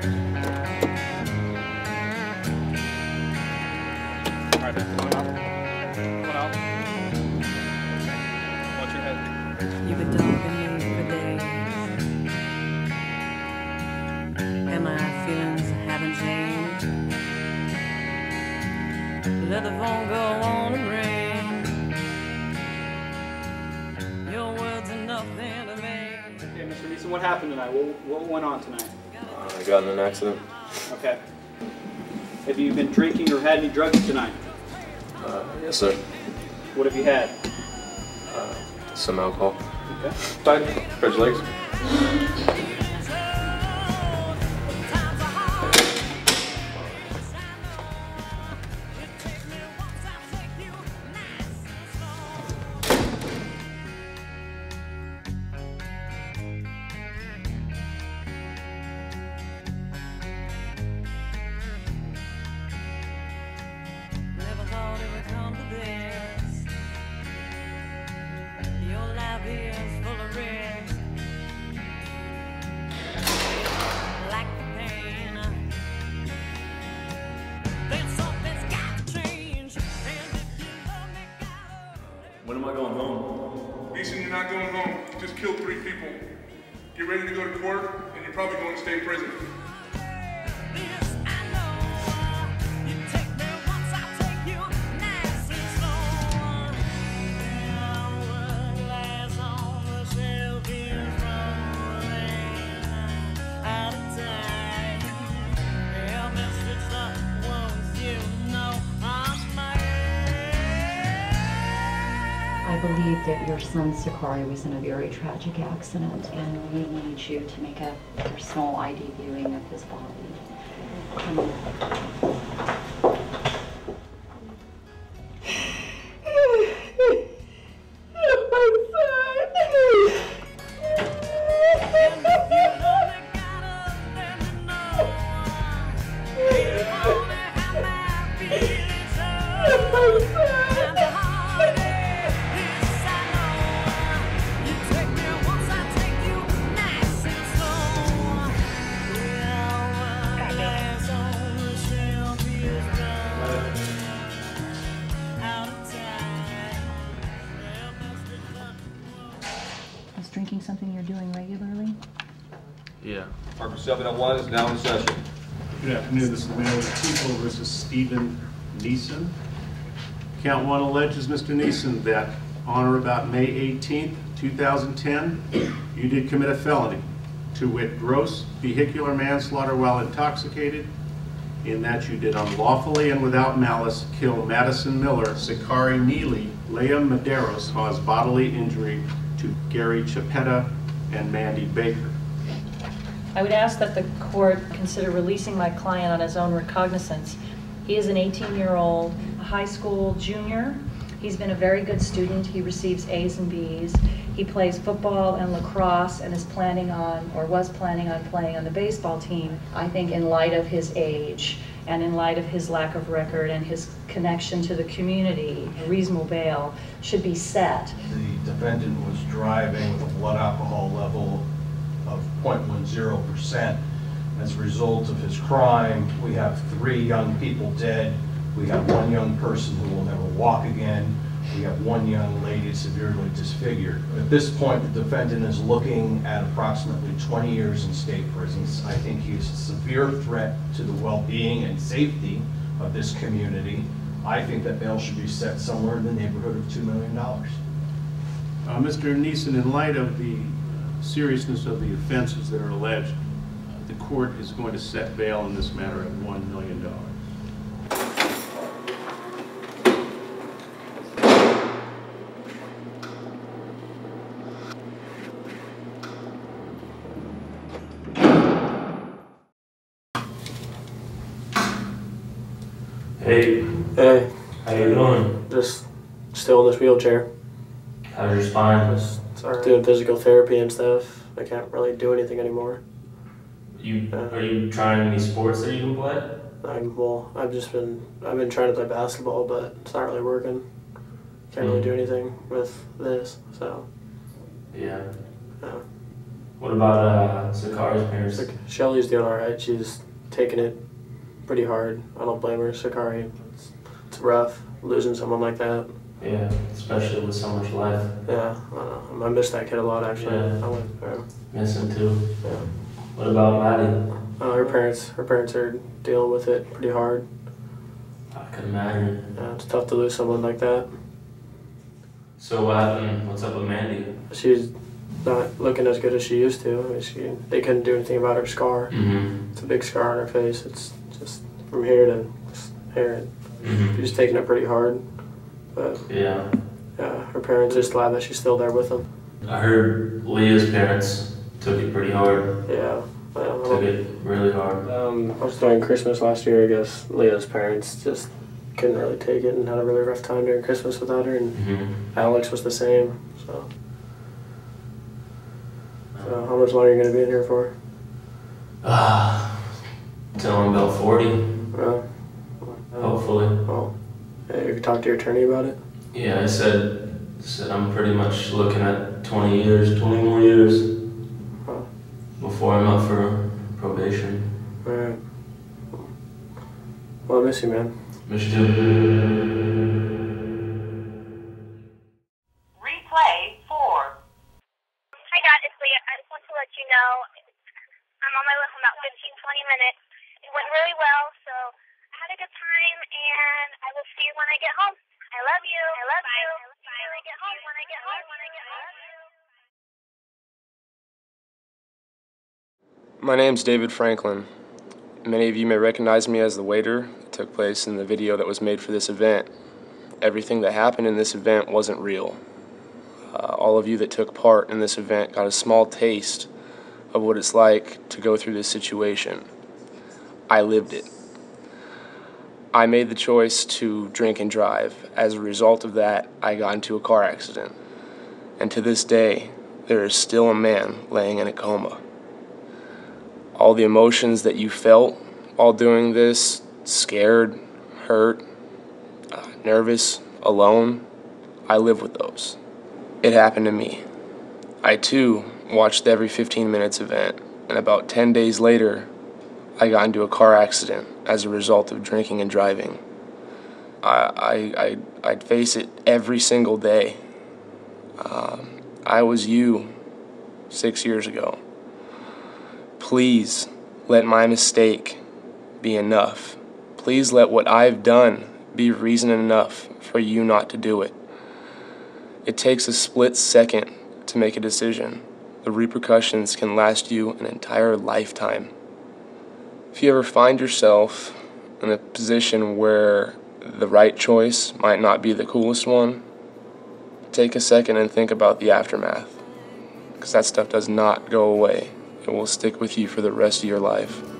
Alright, come on out. Come on out. Watch your head. You've been talking to me for days, and my feelings haven't changed. Let the phone go on and ring. Your words are nothing to me. Okay, Mr. Neeson, what happened tonight? What went on tonight? I got in an accident. Okay. Have you been drinking or had any drugs tonight? Yes, sir. What have you had? Some alcohol. Okay. Side, stretch legs. Never thought it would come to this. Your life is full of risk. Like the pain. Then something's got to change. And if you love me, When am I going home? Neeson, you're not going home. You just killed 3 people. Get ready to go to court, and you're probably going to state prison. this I know. You take me once, I take you nice and slow. Our glass on the shelf is rolling out of time. Help me stitch the wounds, you know I'm I believe that your son Sakari was in a very tragic accident, and we need you to make a personal ID viewing of his body. Come on. Is drinking something you're doing regularly? Yeah. Article 701 is now in session. Good afternoon, this is the man with the people versus Stephen Neeson. Count 1 alleges, Mr. Neeson, that on or about May 18th, 2010, you did commit a felony, to wit, gross vehicular manslaughter while intoxicated, in that you did unlawfully and without malice kill Madison Miller, Sakari Neely, Leah Medeiros, cause bodily injury to Gary Chapetta and Mandy Baker. I would ask that the court consider releasing my client on his own recognizance. He is an 18-year-old high school junior. He's been a very good student. He receives A's and B's. He plays football and lacrosse and is planning on, or was planning on playing on the baseball team. I think in light of his age and in light of his lack of record and his connection to the community, a reasonable bail should be set. The defendant was driving with a blood alcohol level of 0.10%. As a result of his crime, we have 3 young people dead. We have 1 young person who will never walk again. We have 1 young lady severely disfigured. At this point, the defendant is looking at approximately 20 years in state prisons. I think he's a severe threat to the well-being and safety of this community. I think that bail should be set somewhere in the neighborhood of $2 million. Mr. Neeson, in light of the seriousness of the offenses that are alleged, the court is going to set bail in this matter at $1 million. Hey. Hey. How you doing? Just still in this wheelchair. How's your spine? Just doing physical therapy and stuff. I can't really do anything anymore. Are you trying any sports that you can play? I've been trying to play basketball, but it's not really working. Can't really do anything with this, so. Yeah. What about Sakari's parents? Shelly's doing all right. She's taking it pretty hard. I don't blame her. Sakari, it's rough losing someone like that. Yeah, especially with so much life. Yeah, I don't know. I miss that kid a lot, actually. Yeah. I went there. Miss him too. Yeah. What about Maddie? Her parents are dealing with it pretty hard. I can imagine. Yeah, it's tough to lose someone like that. So what happened? What's up with Mandy? She's not looking as good as she used to. I mean, they couldn't do anything about her scar. Mm-hmm. It's a big scar on her face. It's just from here to here. Mm-hmm. She's taking it pretty hard. But yeah, her parents are just glad that she's still there with them. I heard Leah's parents took it pretty hard. Yeah. Took it really hard. I was during Christmas last year, I guess. Leah's parents just couldn't really take it and had a really rough time during Christmas without her, and Alex was the same. So how much longer are you going to be in here for? Till I'm about 40. Hopefully. Oh. Have you talked to your attorney about it? Yeah, I said I'm pretty much looking at 20 more years before I'm up for probation. Alright. Well, I miss you, man. Miss you too. Replay 4. Hi Dad, it's Leah. I just want to let you know I'm on my way home about 15-20 minutes. It went really well, so I had a good time, and I will see you when I get home. I love you. I love you. See you when I get home. When I get home. When I get home. My name's David Franklin. Many of you may recognize me as the waiter that took place in the video that was made for this event. Everything that happened in this event wasn't real. All of you that took part in this event got a small taste of what it's like to go through this situation. I lived it. I made the choice to drink and drive. As a result of that, I got into a car accident. And to this day, there is still a man laying in a coma. All the emotions that you felt while doing this, scared, hurt, nervous, alone, I live with those. It happened to me. I too watched every 15 minutes event, and about 10 days later, I got into a car accident as a result of drinking and driving. I'd face it every single day. I was you 6 years ago. Please let my mistake be enough. Please let what I've done be reason enough for you not to do it. It takes a split second to make a decision. The repercussions can last you an entire lifetime. If you ever find yourself in a position where the right choice might not be the coolest one, take a second and think about the aftermath, because that stuff does not go away. It will stick with you for the rest of your life.